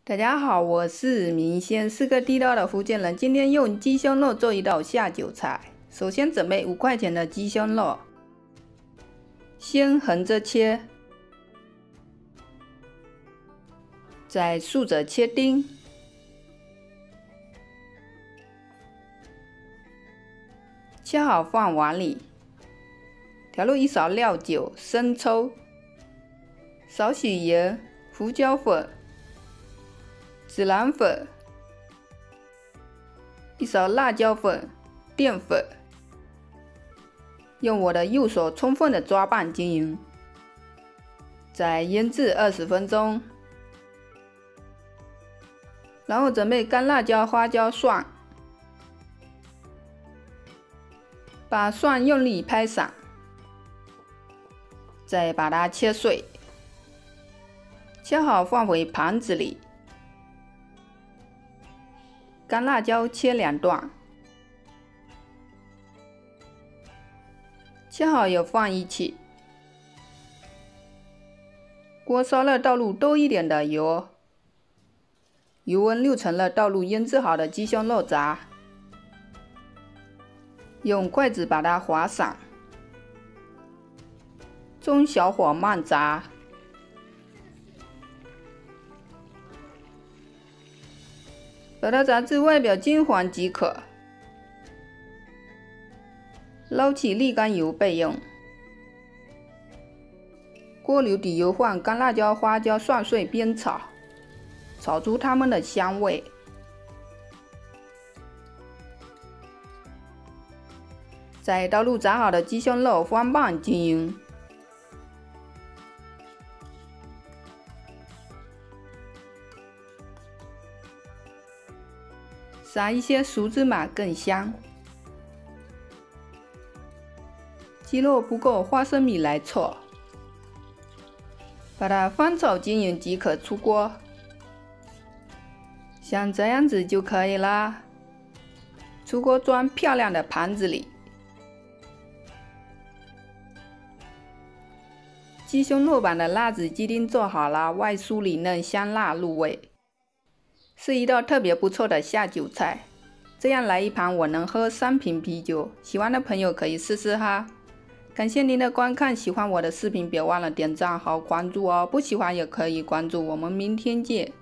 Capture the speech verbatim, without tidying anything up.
大家好，我是明仙，是个地道的福建人。今天用鸡胸肉做一道下酒菜。首先准备五块钱的鸡胸肉，先横着切，再竖着切丁，切好放碗里，调入一勺料酒、生抽、少许盐、胡椒粉、孜然粉，一勺辣椒粉、淀粉，用我的右手充分的抓拌均匀，再腌制二十分钟。然后准备干辣椒、花椒、蒜，把蒜用力拍散，再把它切碎，切好放回盘子里。干辣椒切两段，切好也放一起。锅烧热，倒入多一点的油，油温六成热，倒入腌制好的鸡胸肉杂，用筷子把它划散，中小火慢炸。把它炸至外表金黄即可，捞起沥干油备用。锅留底油，放干辣椒、花椒、蒜碎煸炒，炒出它们的香味。再倒入炸好的鸡胸肉，翻拌均匀。撒一些熟芝麻更香。鸡肉不够，花生米来凑。把它翻炒均匀即可出锅。像这样子就可以啦。出锅装漂亮的盘子里。鸡胸肉版的辣子鸡丁做好了，外酥里嫩，香辣入味。是一道特别不错的下酒菜，这样来一盘我能喝三瓶啤酒。喜欢的朋友可以试试哈。感谢您的观看，喜欢我的视频别忘了点赞和关注哦，不喜欢也可以关注。我们明天见。